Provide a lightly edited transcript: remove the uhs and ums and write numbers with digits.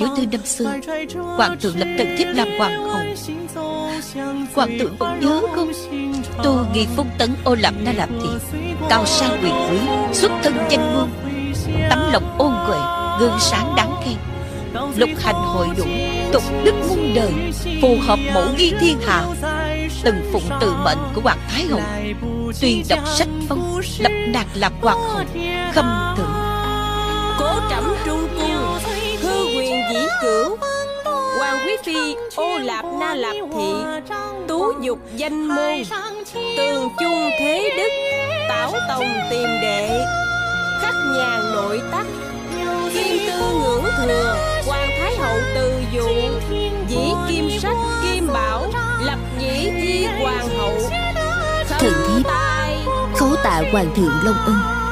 tiểu thư năm xưa, hoàng thượng lập Tần thiếp làm hoàng hậu. Hoàng thượng còn nhớ không? Tu nghi phong tấn Ô Lạp Na Lạp Thị, cao sang quyền quý, xuất thân danh môn, tấm lòng ôn huệ, gương sáng đáng khen, lục hành hội đủ, tục đức muôn đời, phù hợp mẫu nghi thiên hạ. Từng phụng tự mệnh của hoàng thái hậu, tuyên đọc sách phong, lập nàng làm hoàng hậu, khâm thưởng. Cố trẫm trung cung, hư quyền dĩ cửu, hoàng quý phi Ô Lạp Na Lạp Thị, tú dục danh môn, tường chung thế đức, tảo tòng tìm đệ, khắc nhàn nội tắc, kim tư ngưỡng thừa, hoàng thái hậu từ dụ, dĩ kim sách kim bảo, lập nhĩ di hoàng hậu. Thần thiếp khấu tạ hoàng thượng long ân.